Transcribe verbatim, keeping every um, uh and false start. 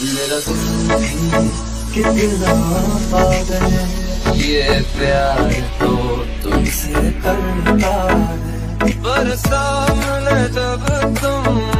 मेरा दिल भी कितना पागल है, ये प्यार तो तुमसे करता है, पर सामने जब तुम